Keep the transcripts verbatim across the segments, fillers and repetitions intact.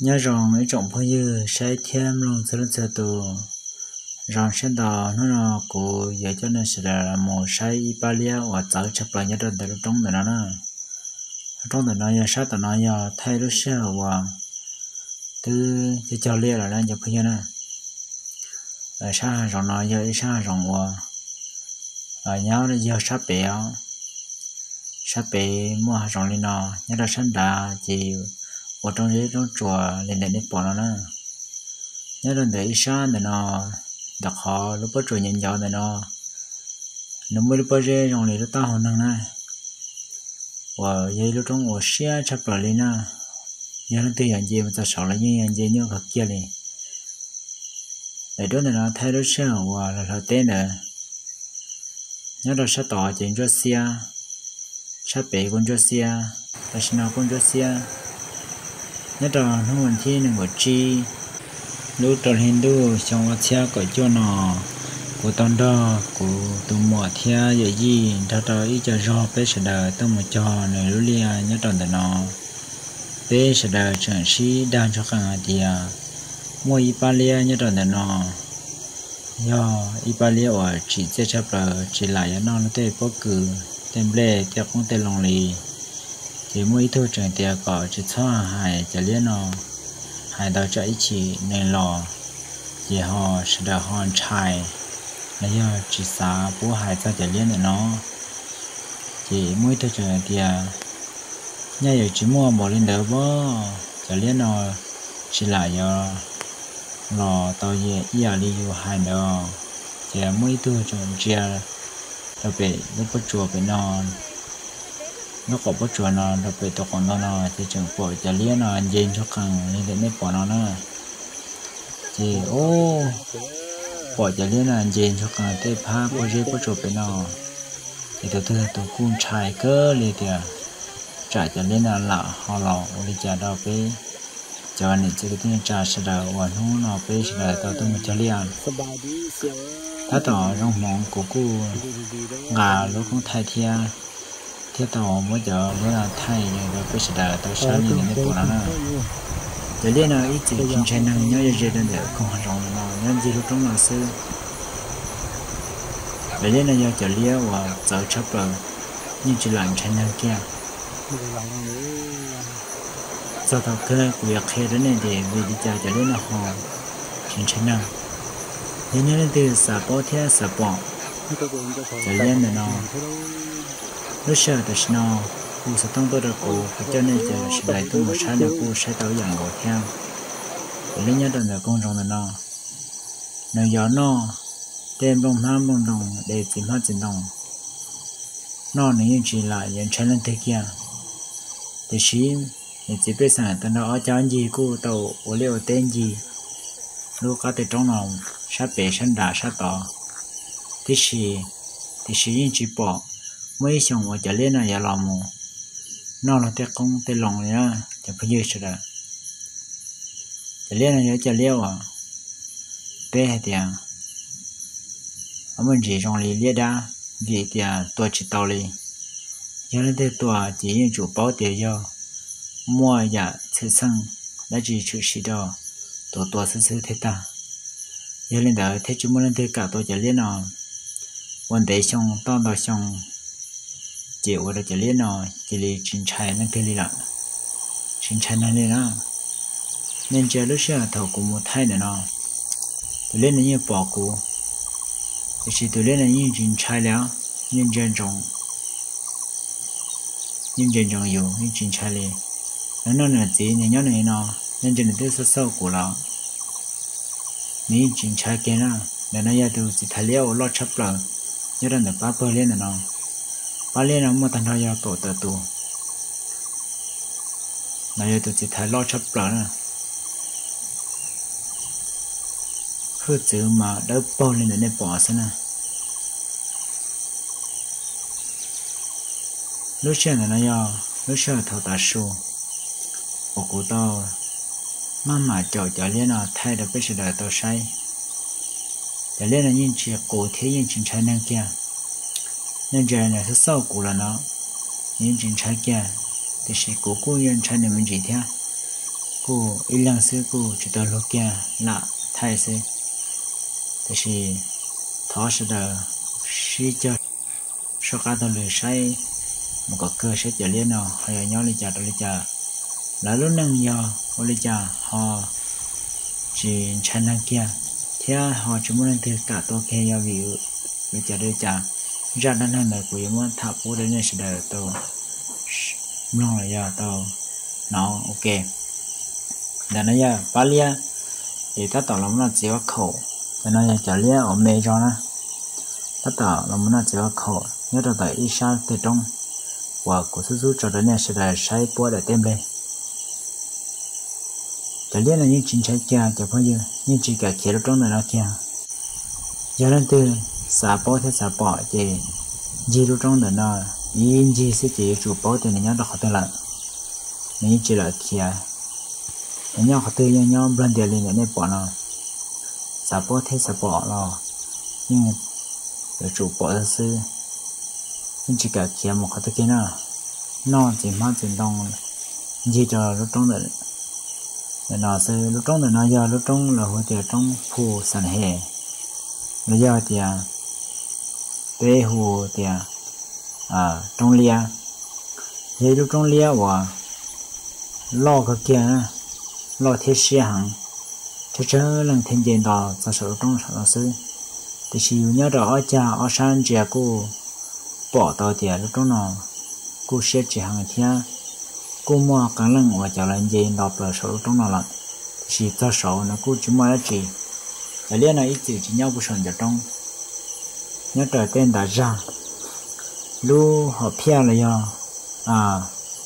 nhớ rằng mấy trọng phong dư sẽ thêm lòng sự lên sự tù rằng sẽ đào nó là của giờ cho nên sẽ là một sai Italia và cháu chấp lại nhớ đến từ trong đó nó trong đó nó giờ sát đó nó giờ thay lúc sau và từ cho cho lia là đang nhập phong nè ở xa rằng nó giờ xa rằng và ở nhau là giờ sát bể sát bể mua rằng lên nó nhớ là sẵn đã chỉ ở trong đấy trong chùa lên đến bỏ nó nè nhớ đến đấy xa để nó đặc họ lúc bắt chùa nhận gió để nó nó mới lúc bắt rê trong này nó tao hơn năng nè và vậy lúc trong ở xe chấp lại lên nè giờ nó tự nhận gì mà ta sợ là như nhận gì như thật kia này để đó là nó thay đổi sao và là thật tên nữa nhớ là sẽ tỏ chuyện cho xe sẽ bị con cho xe là sẽ nào con cho xe nhớ là nó mình thi là một chi lúc đầu Hindu trong vật xe của cho nó của tông đó của tụi mỏ theo vậy gì đó đó ý cho do bé sẽ đợi tao một trò này lúc lia nhớ tròn từ nó bé sẽ đợi chuyển sĩ đang cho khang thì mua Italia nhớ tròn từ nó do Italia ở chỉ chế chấp là chỉ lại cho nó nó tê bất cứ tem lệ theo không tê lòng lì thì mua ít thôi chuyển tiền có chỉ cho hải cho liên nó hải đó cho ý chỉ nên lò thì họ sẽ đợi hòn chài là do chỉ xả bố hải cho cho liên nó chỉ mua thôi chuyển tiền nhà giờ chỉ mua bỏ lên đỡ bó cho liên nó chỉ lại do lò tàu về ia đi vô hải đó chỉ mua ít thôi chuyển chia đặc biệt lúc bắt chùa phải non nó có bắt chùa nó đặc biệt tao còn nó nó thì trường phổ cho liên nó anh dên cho càng nên để mấy bỏ nó nữa thì ô bỏ cho liên là anh dên cho càng tây pha có dễ bắt chùa phải nó thì từ từ tụi cung trai cơ liền kìa trả cho liên là lạ họ lọ đi trả đâu cái cho anh chỉ cái tiền trả sẽ đợi hoàn hú nó phải sẽ đợi tao tôi một cho liên ta tỏ trong món của cô ngà lúc không thay thia thiết tàu mới giờ mới là thay rồi bây giờ tàu sáng như này của nó nè để liên là ít chỉ chính trái năng nhớ gì đến để không hoàn rộng nào nhân gì lúc trong nào xưa để liên là do trở lia và giờ chấp rồi nhưng chỉ làm trái năng kia sau đó cái việc khi đến này thì vì đi chơi trở liên là họ chính trái năng thế nên từ xã bỏ theo xã bỏ trở liên là nó lúc sau thì nó cô sẽ tăng tôi được cô cho nên giờ sẽ lại tôi một sáng là cô sẽ tới dạng ngồi theo để lấy nhớ được con rồng là nó nó gió nó đem bông ham bông đồng để tìm hết tiền đồng nó nếu chỉ lại nhận trái lên thế kia thì xí thì chỉ biết rằng tao nó cho anh gì cô tàu ở liệu tên gì lúc có từ trong lòng sắp bể sân đá sắp tỏ thì xí thì xí chỉ bỏ mấy xong ở chợ lên là giờ làm mù nó là cái công cái lòng nhá chợ phải dư sự đó chợ lên là giờ chợ leo à bé hay tiền ở bên chỉ trong lì lia đá vì tiền tôi chỉ tàu lì giờ lên đây tôi chỉ những chủ bảo tiền cho mua nhà xây xong đã chỉ chịu xí đó tôi tôi sẽซื้อthế ta giờ lên đó thế chúng mình lên cả tôi chợ lên nào vấn đề xong tao đó xong chịu ở đây liên nó chỉ là chính trái nó cái gì đó chính trái nó này đó nên chơi lúc xưa thầu cũng một thay nữa nó tôi lên là như bỏ cũ thì chỉ tôi lên là như chính tráiแล้วnhân dân trồng nhân dân trồng nhiều như chính trái này nó nó là gì này nhớ này nó nhân dân này tôi sâu của nó ní chính trái kia nó để nó ra từ chỉ thay liệu lo chấp rồi nhớ rằng được ba mươi lên là nó ba liên là một thằng nào giờ tổ tự tu, này giờ tụi chỉ thấy lo chấp lỡ nè, cứ chữ mà đỡ bao lên để bỏ xem nè, lúc trước là nó giờ lúc trước thầu ta su, ở cụ tao, mà mà chọn chọn liên là thay được bây giờ đời tao sai, để liên là những chuyện cổ thế những chuyện trái năng kia. nên giờ này sau của là nó những chuyện trái kia thì sẽ cố cố nhân trái này mình chỉ theo cô ít lần xưa cô chỉ tao lúc kia nạ thay xưa thì chỉ thọ sẽ được suy cho số cá tao lười say một cái cơ sẽ trở lên nào hay nhau lên chả lên chả là lúc nâng giờ họ lên chả họ chỉ chăn năng kia thế họ chỉ muốn từ cả tôi kia giờ vì lên chả lên chả ra đến nơi này của muốn tháp của đến đây sẽ được tôi mong là giờ tôi nó ok là nó giờ Palia thì ta tạo làm nó chỉ có khẩu cho nó giờ trở lên ở mê cho nó ta tạo làm nó chỉ có khẩu nhớ được tại ít sao từ trong và của số số cho đến này sẽ là sai bữa để tem lên trở lên là những chính sách kia cho bao nhiêu nhưng chỉ cả kia trong này nó kia giờ đến từ xả bỏ thì xả bỏ thì gì lúc trong này nó yên gì sẽ chỉ chụp bỏ thì nhớ được họ tên là mình chỉ là kia nhớ họ tên nhớ nhớ bên địa lên này bỏ nó xả bỏ thì xả bỏ lo nhưng để chụp bỏ ra sư nhưng chỉ cả kia một cái kia nào nó chỉ mang tiền đồng gì cho lúc trong này để nó sẽ lúc trong này nó giờ lúc trong là hồi tiệt trong phù sản hệ bây giờ thì bé hồ thì à trong lia thế lúc trong lia và lo cái kia lo thiết xe hàng cho chớ lần thêm tiền đó cho số trong số sư thì chỉ nhớ rõ cha ở san trẻ cô bỏ tàu tiền lúc trong nó cô sẽ chỉ hàng thiên cô mua cái lần và trả lại gì đọc là số trong nó là chỉ cho số nó cô chỉ mua là chỉ để liên này ít chỉ nhau不剩trong nhớ trời tên đã ra lu họ pia là do à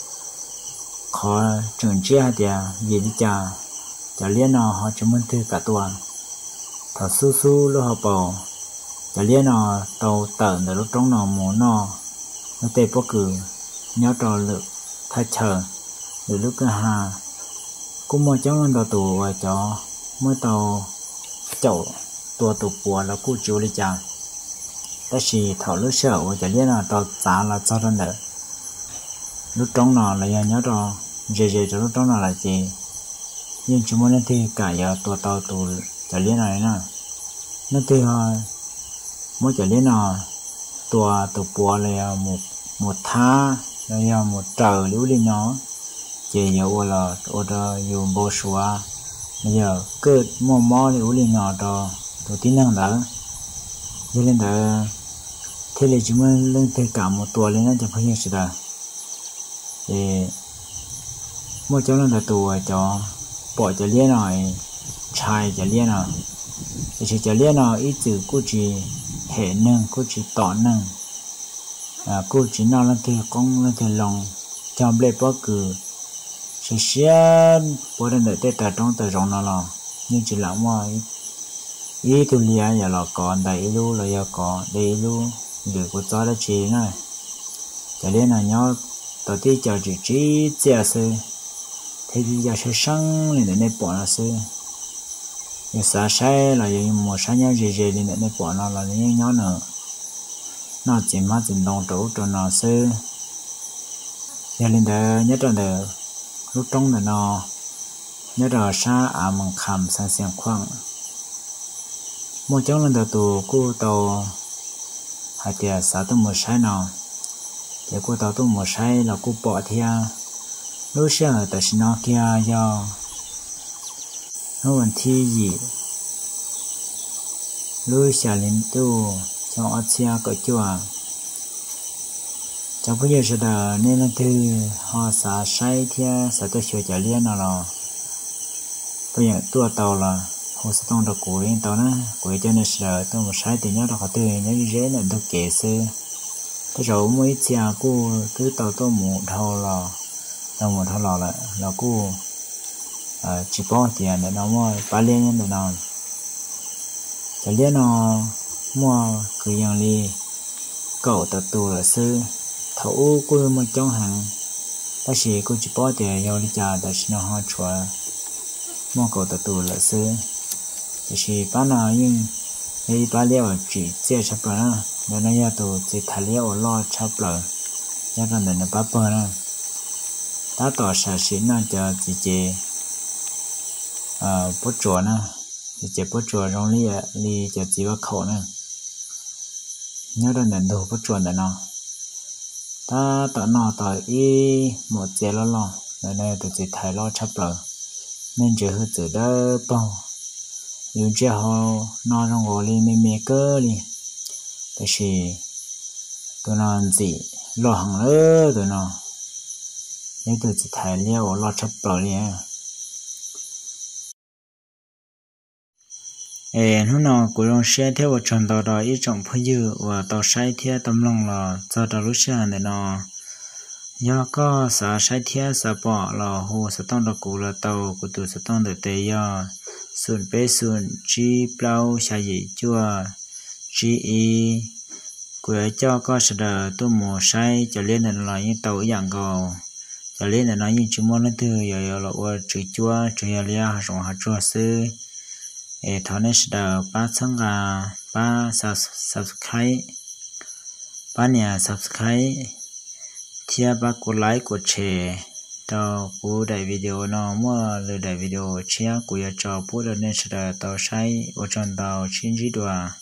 họ trường chia thì gì đi chả chả liên nào họ chỉ muốn thư cả tuần thọ su su lu họ bảo chả liên nào tàu tận để lúc trong nào muốn nó nó tê bốc cử nhớ trò lực thay chờ để lúc cái hà cũng mua cháu ăn tàu tù và cho mới tàu chậu tua tụ bùa là cô chú đi chàng ta chỉ thảo lúc sợ và chả biết là tao giá là cho ra nữa lúc trong nó là nhớ rồi dễ dễ cho lúc trong nó là gì nhưng chúng mình thì cả giờ tua tàu tụ chả biết này nè nó thì họ mỗi chả biết là tua tụ bùa là một một tha là một trời lưu đi nó chỉ nhiều là ở đó dùng bô xóa bây giờ cứ mò mò lưu đi nhỏ đó đầu tiên năng đó cho nên là thế là chúng mình lên tới cả một tuổi lên nó chẳng phải như thế nào thì mỗi chỗ là tuổi cho bỏ cho liên này trai cho liên nào thì chỉ cho liên nào ít từ cô chỉ hệ nâng cô chỉ tỏ nâng à cô chỉ nào lên tới con lên tới lòng trong bể bó cử sẽ xé bỏ đến để tết tại trong tại rộng nào là nhưng chỉ là mà ý tôi lia giờ là còn đầy lu là giờ còn đầy lu được của cháu đã chỉ này cho nên là nhau đầu tiên cho chỉ chỉ chia sẻ thế thì giờ sẽ sang lên để bỏ nó sư giờ sáng sai là giờ một sáng nhau gì gì lên để bỏ nó là những nhau nữa nó chỉ mang chỉ đồng chỗ cho nó sư giờ lên để nhất là để lúc trong là nó nhớ là xa à mừng khăm sang xem khoang một trong lần đầu tù cô tàu hai tiệt sáu tàu một sai nào thì cô tàu tàu một sai là cô bỏ theo lúc sau tại sao nó kia do nó vấn thi gì lúc sau lên tu trong ở xe cỡ chùa trong bây giờ là nên là thứ họ xả sai theo xả tới sửa trả liên nào là bây giờ tua tàu là hồ sơ tông được cuối tàu nó cuối cho nên sợ tôi một sai thì nhớ được họ từ nhớ như thế là được kể xưa thế rồi mỗi chia cô cứ tàu tôi một thầu là tàu một thầu là là là cô chỉ bỏ tiền để nó mua ba liên để nó trả liên nó mua cứ yang li cậu tàu tù là xưa thấu cô một trong hàng ta chỉ cô chỉ bỏ tiền giao đi trả để nó họ chua mua cậu tàu tù là xưa chỉ bán nào nhưng cái bán liệu chỉ chia chắp rồi nên nó giờ tụ chỉ thải liệu lo chắp rồi giờ còn để nó bán bờ nữa ta tỏ sản xuất nó cho chị chị à bút chùa nè thì chỉ bút chùa trong ly ly chỉ chỉ vào khẩu nè nhớ đến đến đồ bút chùa để nó ta tự nó tự y một chế lo lo nên này tự chỉ thay lo chấp lời nên chỉ hơi tự đỡ bao dù chỉ họ nó trong ngồi li mê mê cơ đi tại vì tụi nó gì lo hàng nữa tụi nó nếu tụi chỉ thay liao lo chấp lời đi ê nó nó cũng trong xe theo một trận tàu đó ít trọng phơi dư và tàu say theo tấm lòng là cho tàu lúc xe này nó do có xã say theo xã bỏ là hồ xã tông đặc cụ là tàu của tụi xã tông được tây do xuân bé xuân chi plau xa dị chua chi y của cho có sự đời tôi mùa say cho lên là nói như tàu dạng gò cho lên là nói như chúng món nó từ giờ là qua chữ chua chữ lia hạt rong hạt chua sư e thọ nên sẽ ba tháng là ba subscribe ba nhà subscribe chia ba của like của share cho của đại video nó mua lời đại video chia của cho bố nên sẽ tàu say ở trong tàu chín chỉ đùa